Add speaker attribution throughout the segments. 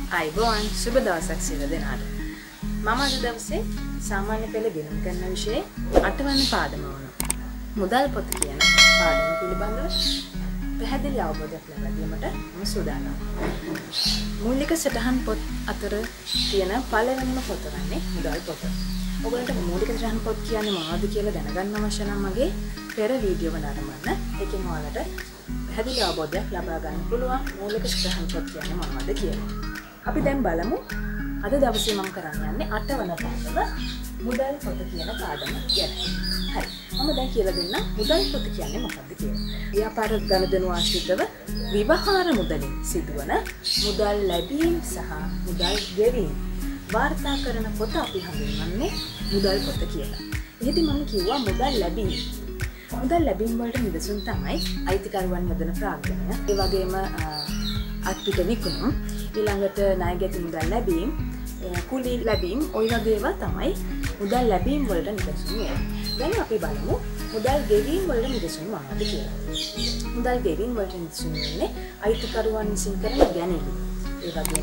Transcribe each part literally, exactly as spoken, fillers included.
Speaker 1: අයිබෝන් සුබ දවසක් සියලු දෙනාට. මම අද දවසේ සාමාන්‍ය පෙළ ගෙනුම් කරන විෂයේ අටවන පාඩම වන මුදල් පොත කියන පාඩම පිළිබඳව පැහැදිලි අවබෝධයක් ලබා දීමට මම සූදානම්. මූලික සටහන් පොත් අතර තියෙන පළවෙනිම පොත වන්නේ මුදල් පොත. ඔයගොල්ලන්ට මූලික සටහන් පොත් කියන්නේ මොනවද කියලා දැනගන්න අවශ්‍ය නම් මගේ පෙර වීඩියෝ එක නරඹන්න. ඒකෙන් ඔයාලට පැහැදිලි අවබෝධයක් ලබා ගන්න පුළුවන් මූලික සටහන් පොත් කියන්නේ මොනවද කියලා. අපි දැන් බලමු අද දවසේ මම කරන්න යන්නේ අටවන පාඩම මුදල් පොත කියන පාඩම ගැන. හරි. මම දැන් කියලා දෙන්නම් මුදල් පොත කියන්නේ මොකක්ද කියලා. ව්‍යාපාර ගනුදෙනු ආශ්‍රිතව විවහාර මුදලින් සිදුවන මුදල් ලැබීම් සහ මුදල් ගෙවීම් වාර්තා කරන පොත අපි හඳුන්වන්නේ මුදල් පොත කියලා. එහෙදි මම කිව්වා මුදල් ලැබීම්. මුදල් ලැබීම් වලට නිදසුන් තමයි අයිතිකරුවන් යොදන ප්‍රාග්ධනය. ඒ වගේම අත්පිට විකුණුම්, ඊළඟට ණයගැති මුදල් ලැබීම්, කුලී ලැබීම්, ඔය වගේ ඒවා තමයි මුදල් ලැබීම් වලට නිදසුන් වෙන්නේ. දැන් අපි බලමු මුදල් ගෙවීම් වලට නිදසුන් මොනවද කියලා. මුදල් ගෙවීම් වලට නිදසුන් වෙන්නේ අයිතිකරුවන් විසින් කරන ගැනීම. ඒ වගේම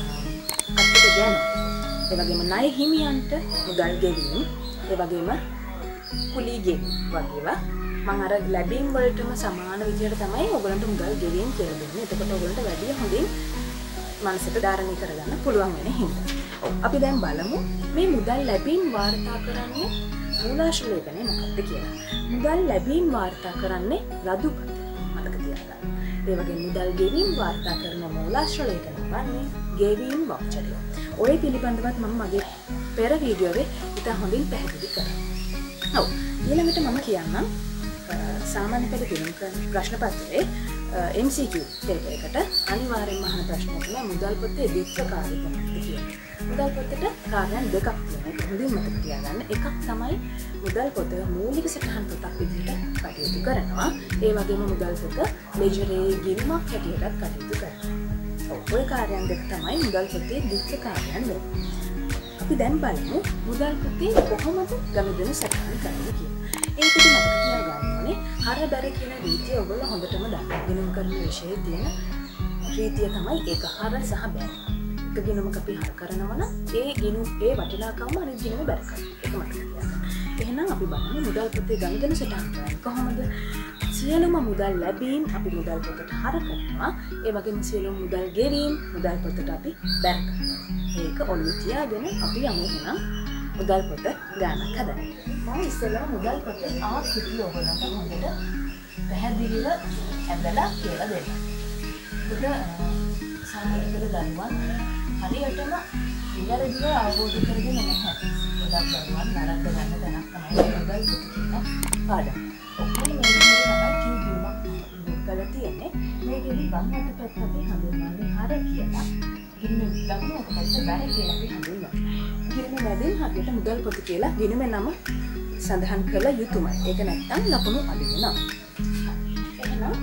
Speaker 1: අත්පිට ගැන, ඒ වගේම ණය හිමියන්ට මුදල් ගෙවීම, ඒ වගේම කුලී ගෙවීම් වගේ ඒවා මම අර ලැබීම් වලටම සමාන විදියට තමයි ඔයගලන්ට මුදල් ගෙවීම් කියලා දෙන්නේ. එතකොට ඔයගලන්ට වැඩි හොඳින් මනසට ධාරණය කරගන්න පුළුවන් වෙන හින්දා. ඔව් අපි දැන් බලමු මේ මුදල් ලැබීම් වාර්තා කරන්නේ මූලාශ්‍ර ලේඛනය මොකක්ද කියලා. මුදල් ලැබීම් වාර්තා කරන්නේ රදුපත. මතක තියාගන්න. ඒ වගේ මුදල් ගෙවීම් වාර්තා කරන මූලාශ්‍ර ලේඛනය වන්නේ ගෙවීම් වවුචරය. ඔය පිළිබඳවත් මම මගේ පෙර වීඩියෝවේ ඉතා හොඳින් පැහැදිලි කරා. ඔව් ඊළඟට මම කියන්නම් සාමාන්‍ය පෙළ ගෙනුම් කරන ප්‍රශ්න පත්‍රයේ එම් සී කියු පේපර් එකට අනිවාර්යෙන්ම අහන ප්‍රශ්න තමයි මුදල් පොතේ දෙක කාර්ය කොහොමද කියලා. මුදල් පොතේට කාර්යයන් දෙකක් තියෙනවා. ඒක හොඳින් මතක තියාගන්න. එකක් තමයි මුදල් පොත මූලික සටහන් පොතක් විදිහට කටයුතු කරනවා. ඒ වගේම මුදල් පොත ලෙජරේ ගිණුමක් හැටියටත් කටයුතු කරනවා. ඔය කාර්යයන් දෙක තමයි මුදල් පොතේ දෙක කාර්යයන් වෙන්නේ. අපි දැන් බලමු මුදල් පොතේ කොහොමද ගනුදෙනු සටහන් කරන්නේ කියලා. ඒකද මතක තියාගන්න ඕනේ හර බැර කියන රීතිය ඔයගොල්ලෝ හොඳටම දන්නවා. ගිණුම් කරන විෂයේ තියෙන රීතිය තමයි ඒක හර සහ බැර. එක ගිණුමක අපි හර කරනවා නම් ඒ ගිණුම් ඒ වටිනාකම අනිත් ගිණුම බැර කරනවා. ඒක මතක තියාගන්න. එහෙනම් අපි බලමු මුදල් පොතේ ගනුදෙනු සටහන් කරන්නේ කොහොමද? සියලුම මුදල් ලැබීම් අපි මුදල් පොතට හර කරනවා. ඒ වගේම සියලුම මුදල් ගෙවීම් මුදල් පොතට අපි බැර කරනවා. ඒක ඔළුවේ තියාගෙන අපි යමු එහෙනම් මුදල් පොත ගානක් හදන්න. මම ඉස්සෙල්ලා මුදල් පොතේ ආකෘතිය ඔයගොල්ලන්ට හොඳට පැහැදිලිව ඇඳලා කියලා දෙන්න. ඒක සාමාන්‍ය පෙළ දරුවන් හරියටම ඉවරදිව අවබෝධ කරගෙන නැහැ. ගොඩක් දරුවන් නරක ගන්න තැනක් තමයි මුදල් පොත කියන පාඩම. ඔක්කොම මේ විදිහට තමයි කීපයක් දුක්කලා තියෙන්නේ. මේකෙදි වම් අත පැත්ත අපි හඳුන්වන්නේ හර කියලා. ගිණුම දක්වන එක පැත්ත බැර කියලා අපි හඳුන්වනවා. ගිණුම මැදින් හරියට මුදල් පොත කියලා ගිණුමේ නම සඳහන් කළ යුතුමයි. ඒක නැත්නම් ලකුණු අඩු වෙනවා. එහෙනම්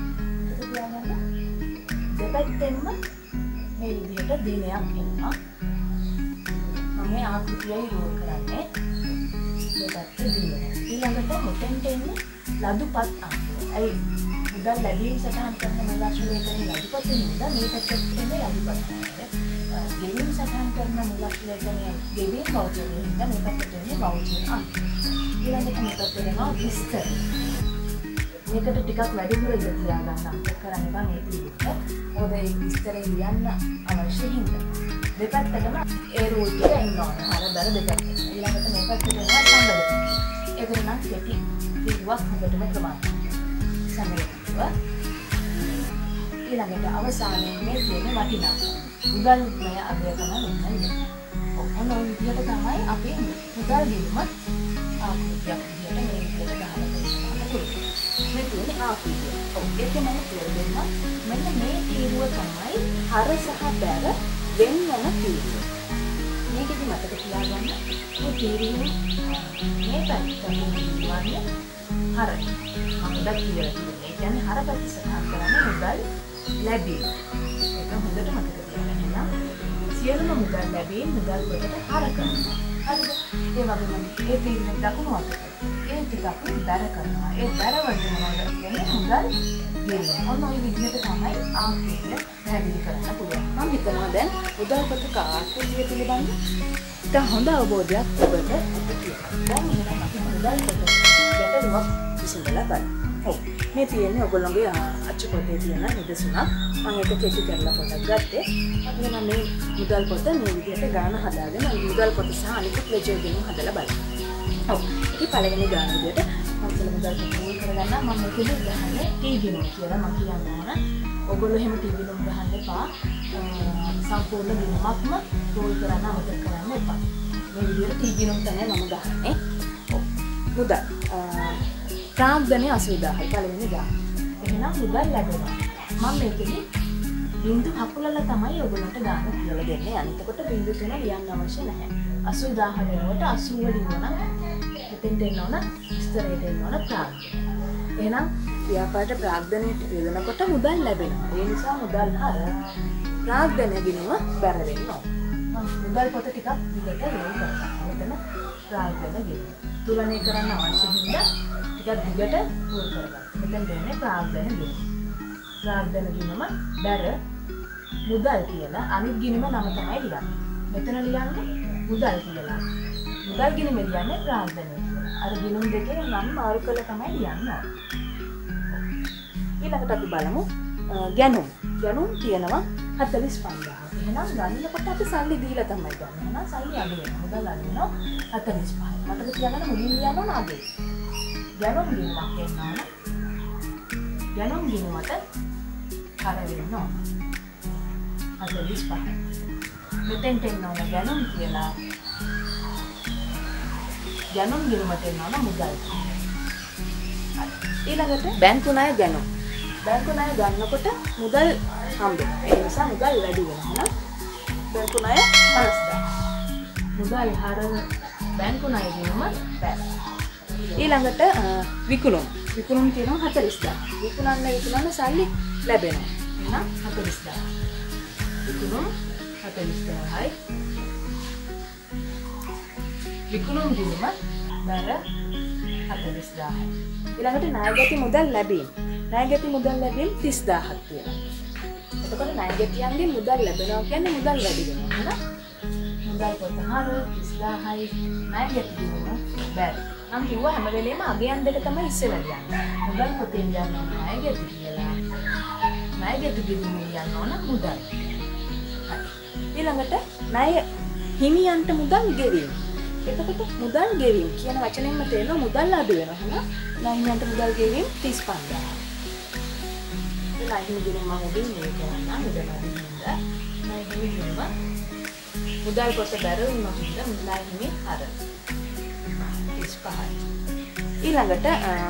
Speaker 1: දෙපැත්තෙන්ම මේ විදිහට දිනයක් එනවා. මම මේ ආකෘතියයි රෝල් කරන්නේ. දෙපැත්ත දිනය. ඊළඟට මෙතෙන්ට එන්නේ ලදුපත් අංකය. ඇයි මුදල් ලැබීම් සටහන් කරන මූලාශ්‍ර ලේඛනයේ ලදුපත් වෙනවා. මේ පැත්තට එන්නේ ලදුපත් අංකය. ගෙවීම් සටහන් කරන මූලාශ්‍ර ලේඛනයේ ගෙවීම් වවුචර් වෙනවා. මේ පැත්තට එන්නේ වවුචර් අංකය. ඊළඟට මෙතනට එනවා විස්තර. මේකට ටිකක් වැඩිපුර ඉඳ තියාගන්න අංක කරන්න බෑ මේ පිළිවෙලට. මොකද ඒ විස්තරේ ලියන්න අවශ්‍ය හින්දා. දෙපැත්තටම ඒ රූල් ටික එන්න ඕන. හර බර දෙපැත්ත. ඊළඟට මේ පැත්තට එනවා සංගත. ඒක නම් කෙටි පිටුවක් හොඳටම ප්‍රමාණයි. සංගතව. ඊළඟට අවසානයේ මේ තියෙන වටිනාකම. මුදල් මය අගය තමයි මෙන්න. ඔන්න ඔය විදිහට තමයි අපි මුදල් ගෙවීමත් ආකෘතියක් විදිහට මේ විදිහට ගහලා තියෙනවා. මේ තියෙන ආකෘතිය. ඔව් ඒක මම කියලා දෙන්නම්. මෙන්න මේ තීරුව තමයි හර සහ බැර වෙන වෙන තීරුව. මේකෙදි මතක තියාගන්න මේ තීරුව මේ පැත්තට වන්නේ හර. මම දැන් කියලා තියෙන්නේ. ඒ කියන්නේ හර පැත්ත සටහන් කරන්නේ මුදල් ලැබීම. ඒක හොඳට මතක තියාගන්න. සියලුම මුදල් ලැබීම් මුදල් පොතට හර කරනවා. හරිද? ඒ වගේම ඒ තීරුවේ දකුණු අතට ඒ ටික අපි බැර කරනවා. ඒ බැර වලට මොනවද කියන්නේ මුදල් ගෙවීම. ඔන්න ඔය විදිහට තමයි ආර්ථිකය පැහැදිලි කරන්න පුළුවන්. මම හිතනවා දැන් මුදල් පොතක ආර්ථිකය පිළිබඳ ඉතා හොඳ අවබෝධයක් ඔබට ඇති කියලා. දැන් එහෙනම් අපි මුදල් පොත ගැටලුවක් විසඳලා බලමු. ඔව්. මේ තියෙන්නේ ඔයගොල්ලෝගේ අච්චු පොතේ තියෙන නිදසුනක්. මම ඒක කෙටි කරලා පොතක් ගත්තේ. අපි නම් මේ මුදල් පොත මේ විදිහට ගාන හදාගෙන මුදල් පොත සහ අනිකුත් ලෙජර් ගෙනු හදලා බලමු. ඔව්. ඉතින් පළවෙනි ගාන විදිහට මම කියලා මුදල් පොත මුල් කරගන්න මම මේකෙදි ගහන්නේ ටී ගෙනු කියලා මම කියන්න ඕන. ඔයගොල්ලෝ එහෙම ටී ගෙනු ගහන්න එපා. සම්පූර්ණ ගිණුමක්ම රෝල් කරන්න අමතක කරන්න එපා. මේ විදිහට ටී ගෙනු තමයි මම ගහන්නේ. ඔව්. මුදල් ප්‍රාග්ධනය අසූදාහයි පළවෙනි ගාන. එහෙනම් මුදල් ලැබෙනවා. මම මේකෙදි බිංදු හකුලලා තමයි ඔයගොල්ලන්ට ගාන කියලා දෙන්නේ. අනිතකොට බිංදු තුන ලියන්න අවශ්‍ය නැහැ. අසූදාහ වෙනකොට අසූ වලින් ඕන එතෙන්ට එන්න ඕන විස්තරයට එන්න ඕන ප්‍රාග්ධනය. එහෙනම් ව්‍යාපාරයට ප්‍රාග්ධනයට යොදනකොට මුදල් ලැබෙනවා. ඒ නිසා මුදල් හර ප්‍රාග්ධනය ගිණුම බැර වෙන්න ඕන. මම මුදල් පොත ටිකක් දිගට රෝල් කරනවා. මෙතන ප්‍රාග්ධන ගිණුම. තුලනය කරන්න අවශ්‍ය හින්දා ටිකක් දිගට රෝල් කරගන්න. මෙතන දෙන්නේ ප්‍රාග්ධන ගිණුම. ප්‍රාග්ධන ගිණුම බැර මුදල් කියලා අනිත් ගිණුම නම තමයි ලියන්නේ. මෙතන ලියන්නේ මුදල් කියලා. මුදල් ගිණුම ලියන්නේ ප්‍රාග්ධනය කියලා. අර ගිණුම් දෙකේ නම් මාරු කරලා තමයි ලියන්නේ. ඊළඟට අපි බලමු ගැනුම්. ගැනුම් තියෙනවා හතළිස් පන්දාහක්. එහෙනම් ගන්නකොට අපි සල්ලි දීලා තමයි ගන්න. එහෙනම් සල්ලි අඩු වෙනවා. මුදල් අඩු වෙනවා හතළිස් පහයි. මතක තියාගන්න මුලින් ලියන්න ඕන අඩේ. ගැනුම් ගිණුමක් එනවා. ගැනුම් ගිණුමට හර වෙනවා. හතළිස් පහයි. මෙතෙන්ට එන්න ඕන ගැනුම් කියලා. ගැනුම් ගිණුමට එන්න ඕන මුදල්. ඊළඟට බැංකු ණය ගැනුම්. බැංකු ණය ගන්නකොට මුදල් හම්බෙනවා. ඒ නිසා මුදල් වැඩි වෙනවා. බැංකු ණය පනස්දාහ. මුදල් හර බැංකු ණය ගිණුම බැර. ඊළඟට විකුණුම්. විකුණුම් තියෙනවා හතළිස්දාහ. විකුණන්න විකුණන්න සල්ලි ලැබෙනවා. එහෙනම් හතළිස්දාහ. විකුණුම් හතළිස්දාහයි. විකුණුම් ගිණුම බැර හතළිස්දාහයි. ඊළඟට ණයගැති මුදල් ලැබීම. ණයගැති මුදල් ලැබීම තිස්දාහක් තියෙනවා. එතකොට ණයගැතියන්ගෙන් මුදල් ලැබෙනවා කියන්නේ මුදල් වැඩි වෙනවා නේද? මුදල් පොත හර තිස්දාහයි ණයගැති ගිණුම බැර. නම් කිව්වා හැම වෙලේම අගයන් දෙක තමයි ඉස්සෙල්ලා ලියන්නේ. මුදල් පොතෙන් යන්න ඕන ණයගැති කියලා. ණයගැති ගිණුම ලියන්න ඕන මුදල්. හරි. ඊළඟට ණය හිමියන්ට මුදල් ගෙවීම. එතකොට මුදල් ගෙවීම කියන වචනයෙන්ම තේරෙනවා මුදල් අඩු වෙනවා. එහෙනම් ණය හිමියන්ට මුදල් ගෙවීම තිස් පන්දාහක්. ඒ ණය හිමි ගිණුම මම උඩින් මේ කරන්න මුදල් අඩු වෙනවා. ණය හිමි ගිණුම මුදල් පොත බැර වුණා හින්දා ණය හිමි හර තිස් පහයි. ඊළඟට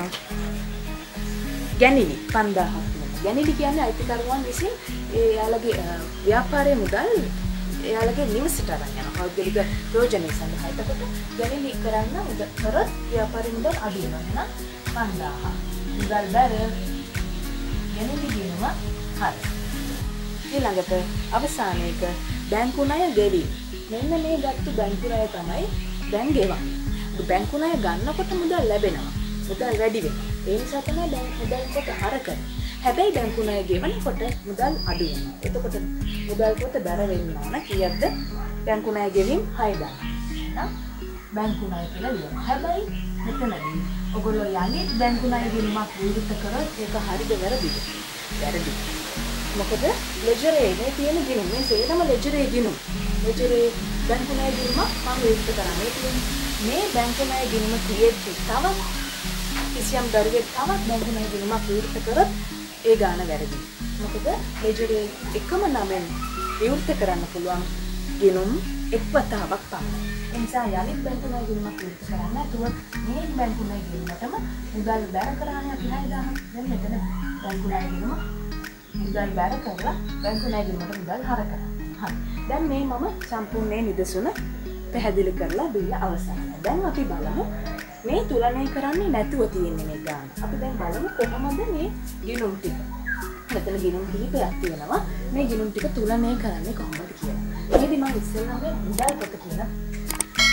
Speaker 1: ගැනිලි පන්දාහක් වෙනවා. ගැනිලි කියන්නේ අයිතිකරුවන් විසින් එයාලගේ ව්‍යාපාරයේ මුදල් එයාලගේ නිවසට අරන් යනවා. පෞද්ගලික ප්‍රයෝජන සඳහා. එතකොට ගැනිලි කරන්න උද කරොත් ව්‍යාපාරයේ මුදල් අඩු වෙනවා. එහෙනම් පන්දාහක්. මුදල් බැර ගැනිලි ගිණුම හර. ඊළඟට අවසානයේක බැංකු ණය ගෙවීම. මෙන්න මේ ගත්තු බැංකු ණය තමයි දැන් ගෙවන්නේ. බැංකු ණය ගන්නකොට මුදල් ලැබෙනවා. මුදල් වැඩි වෙනවා. ඒ නිසා තමයි දැන් මුදල් කොට හර කරන්නේ. හැබැයි බැංකු ණය ගෙවනකොට මුදල් අඩු වෙනවා. එතකොට මුදල් කොට බැර වෙන්න ඕන කීයක්ද? බැංකු ණය ගෙවීම හයදාහක්. එහෙනම් බැංකු ණය කියලා ලියනවා. හැබැයි මෙතනදී ඔයගොල්ලෝ යන්නේ බැංකු ණය ගෙවීමක් විරුද්ධ කරොත් ඒක හරිද වැරදිද? වැරදි. මොකද ලෙජරේ මේ තියෙන ගිණුම් මේ සේරම ලෙජරේ ගිණුම්. ලෙජරේ බැංකු ණය ගෙවීමක් මම විරුද්ධ කරන්නේ. මේ බැංකු ණය ගිණුම තියෙද්දි තවත් කිසියම් දරුවෙක් තවත් බැංකු ණය ගිණුමක් විරුද්ධ කරොත් ඒ ගාන වැරදි. මොකද ලෙජරේ එකම නමෙන් විවෘත කරන්න පුළුවන් ගිණුම් එක් වතාවක් පමණයි. ඒ නිසා යලිත් බැංකු ණය ගිණුමක් විවෘත කරන්න නැතුව මේ බැංකු ණය ගිණුමටම මුදල් බැර කරානේ අපි හයදාහක්. දැන් මෙතන බැංකු ණය ගිණුම මුදල් බැර කරලා බැංකු ණය ගිණුමට මුදල් හර කරනවා. හරි. දැන් මේ මම සම්පූර්ණ නිදසුන පැහැදිලි කරලා බිල්ල අවසానයි. දැන් අපි බලමු මේ තුලනය කරන්නේ නැතුව තියෙන්නේ මේ ගාන. අපි දැන් බලමු කොහොමද මේ ගිණුම් ටික. මෙතන ගිණුම් කිහිපයක් තියෙනවා. මේ ගිණුම් ටික තුලනය කරන්නේ කොහොමද කියලා. මේකදී මම ඉස්සෙල්ලාම මුදල් පොත කියන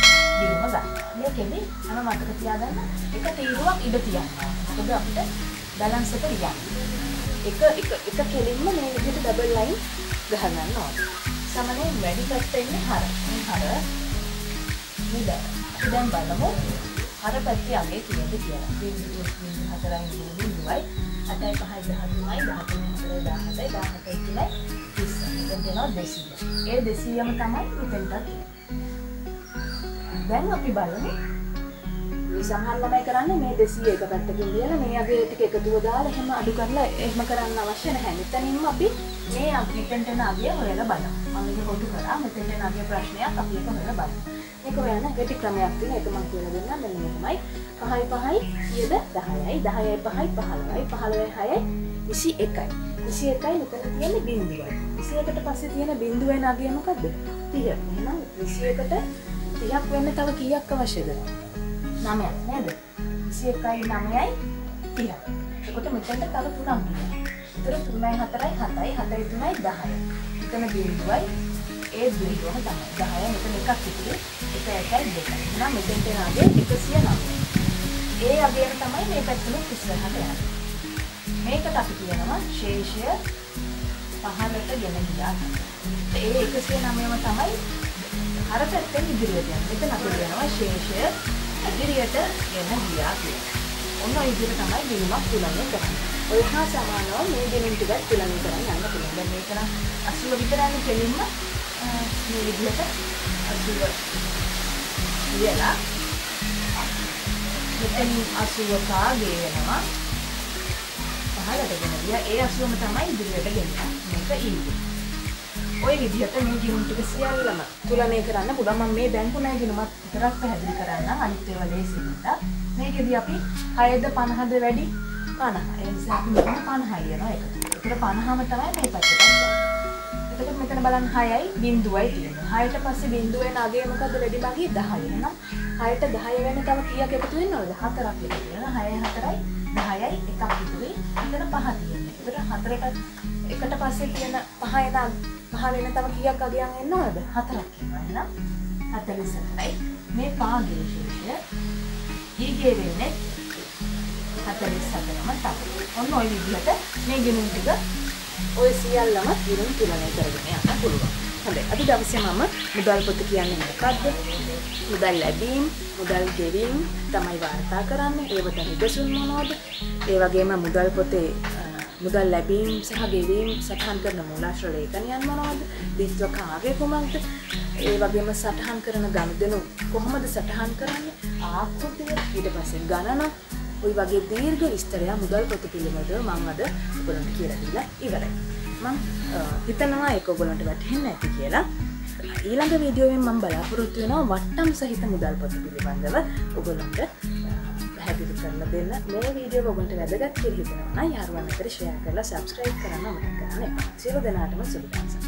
Speaker 1: තීරුම ගන්න. මේකෙදි මම මතක තියාගන්න එක තීරුවක් ඉඳ තියන්න. මොකද අපිට බැලන්ස් එක ලියන්න. එක එක එක කෙලින්ම මේ විදිහට ඩබල් ලයින් ගහගන්න ඕනේ. සමනේ වැඩි පැත්ත ඉන්නේ හර. මේ හර නේද? අපි දැන් බලමු හර පැත්තේ අගේ තියෙද කියලා. බිංදුව බිංදුව හතරයි බිංදුවයි අටයි පහයි දහතුනයි දහතුනයි හතරයි දහහතයි දහහතයි කියලා තිස්ස. මෙතන දෙනවා දෙසීය. ඒ දෙසීයම තමයි මෙතනට. දැන් අපි බලමු මේ සමහර ළමයි කරන්නේ මේ දෙසීය එක පැත්තකින් ලියලා මේ අගේ ටික එකතුව දාලා එහෙම අඩු කරලා එහෙම කරන්න අවශ්‍ය නැහැ. මෙතනින්ම අපි මේ මෙතෙන්ට එන අගය හොයලා බලමු. මම මේක කොටු කරා මෙතෙන්ට එන අගය ප්‍රශ්නයක් අපි ඒක හොයලා බලමු. මේක හොයන්න ගැටි ක්‍රමයක් තියෙනවා. ඒක මම කියලා දෙන්නම්. මෙන්න මේකමයි. පහයි පහයි කීයද? දහයයි. දහයයි පහයි පහළොවයි. පහළොවයි හයයි විසි එකයි. විසි එකයි මෙතන තියෙන්නේ බිංදුවයි. විසි එකට පස්සේ තියෙන බිංදුවේ අගය මොකද්ද? තිහ. එහෙනම් විසි එකට තිහක් වෙන්න තව කීයක් අවශ්‍යද? නවයක් නේද? විසි එකයි නවයයි තිහ. එතකොට මෙතනට තව තුනක් ගියා. ඒතර තුනයි හතරයි හතයි හතයි තුනයි දහයයි. එතන බිංදුවයි ඒ බිංදුවම තමයි. දහයයි මෙතන එකක් ඉතුරු. එක එකයි දෙකයි. එහෙනම් මෙතෙන්ට එන අගය එකසිය නවය. ඒ අගයම තමයි මේ පැත්තට ඉස්සරහට යන්නේ. මේකට අපි කියනවා ශේෂය පහළට ගෙන ගියා. ඒ එකසිය නවයම තමයි අර පැත්තෙන් ඉදිරියට යන්නේ. මෙතන අපි කියනවා ශේෂය ඉදිරියට ගෙන ගියා කියලා. ඔන්න ඔය විදිහට තමයි ගිණුමක් තුලනය කරන්නේ. ඔය හා සමානව මේ ගිණුම් ටිකත් තුලනය කරන්න යන්න පුළුවන්. දැන් මේක නම් අසුව විතරයි කෙලින්ම මේ විදිහට අසුව කියලා මෙතන අසුව කාගේ වෙනවා පහළට ගෙන ගියා. ඒ අසුවම තමයි ඉදිරියට ගෙනියන්නේ. මේක ඊළඟ. ඔය විදිහට මේ ගිණුම් ටික සියල්ලම තුලනය කරන්න පුළුවන්. මම මේ බැංකුණයි ගිණුමක් විතරක් පැහැදිලි කරන්න. අනිත් ඒවා ලේසි නිසා. මේකෙදී අපි හයද පනහද වැඩි පනහ. ඒ නිසා අපි මෙතන පනහ ලියනවා එකතු. ඒතර පනහම තමයි මේ පැත්තට යන්නේ. එතකොට මෙතන බලන්න හයයි බිංදුවයි තියෙනවා. හයට පස්සේ බිංදුවෙන් අගය මොකද්ද වැඩි මගේ දහය. එහෙනම් හයට දහය වෙන තව කීයක් එකතු වෙන්න ඕනද? හතරක් එකතු වෙනවා. හයයි හතරයි දහයයි එකක් ඉතුරුයි. මෙතන පහ තියෙනවා. ඒතර හතරට එකට පස්සේ තියෙන පහ එන පහ වෙන තව කීයක් අගයන් එන්න ඕනද? හතරක් වෙනවා. එහෙනම් හතළිස් හතරයි මේ පාගේ ශේෂය ඊගේ වෙන්නේ හතළිස් හතරම තමයි. ඔන්න ඔය විදිහට මේ ගිණුම් ටික ඔය සියල්ලම ගිණුම් තුලනය කරගෙන යන්න පුළුවන්. හොඳයි. අද දවසේ මම මුදල් පොත කියන්නේ මොකක්ද? මුදල් ලැබීම්, මුදල් ගෙවීම් තමයි වාර්තා කරන්නේ. ඒවට නිදසුන් මොනවද? ඒ වගේම මුදල් පොතේ මුදල් ලැබීම් සහ ගෙවීම් සටහන් කරන මූලාශ්‍ර ලේඛනයන් මොනවද? දිස්ත්ව කාර්ය කොමක්ද? ඒ වගේම සටහන් කරන ගනුදෙනු කොහොමද සටහන් කරන්නේ? ආකෘතිය, ඊට පස්සේ ගණන, ওই වගේ දීර්ඝ විස්තරය මුදල් පොත පිළිබඳව මම අද ඔයගොල්ලන්ට කියලා දීලා ඉවරයි. මම හිතනවා ඒක ඔයගොල්ලන්ට වැටහෙන්නේ නැති කියලා. ඊළඟ වීඩියෝවෙන් මම බලාපොරොත්තු වෙනවා වට්ටම් සහිත මුදල් පොත පිළිබඳව ඔයගොල්ලන්ට පැහැදිලි කරලා දෙන්න. මේ වීඩියෝ ඔයගොල්ලන්ට වැදගත් කියලා හිතනවා නම් යාළුවන් අතර ෂෙයා කරලා subscribe කරන්න අමතක කරන්න එපා. සියලු දෙනාටම සුබ දවසක්.